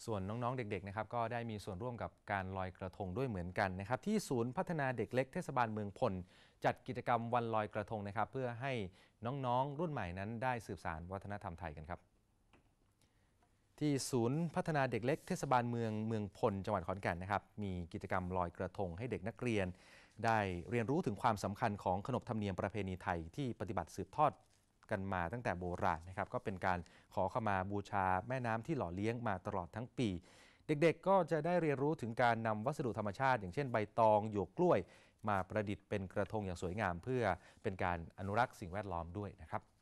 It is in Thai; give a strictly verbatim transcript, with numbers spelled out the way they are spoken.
ส่วนน้องๆเด็กๆนะครับก็ได้มีส่วนร่วมกับการลอยกระทงด้วยเหมือนกันนะครับที่ศูนย์พัฒนาเด็กเล็กเทศบาลเมืองพลจัดกิจกรรมวันลอยกระทงนะครับเพื่อให้น้องๆรุ่นใหม่นั้นได้สืบสานวัฒนธรรมไทยกันครับที่ศูนย์พัฒนาเด็กเล็กเทศบาลเมืองเมืองพลจังหวัดขอนแก่นนะครับมีกิจกรรมลอยกระทงให้เด็กนักเรียนได้เรียนรู้ถึงความสำคัญของขนบธรรมเนียมประเพณีไทยที่ปฏิบัติสืบทอดกันมาตั้งแต่โบราณนะครับก็เป็นการขอขมาบูชาแม่น้ำที่หล่อเลี้ยงมาตลอดทั้งปีเด็กๆก็จะได้เรียนรู้ถึงการนำวัสดุธรรมชาติอย่างเช่นใบตองหยวกกล้วยมาประดิษฐ์เป็นกระทงอย่างสวยงามเพื่อเป็นการอนุรักษ์สิ่งแวดล้อมด้วยนะครับ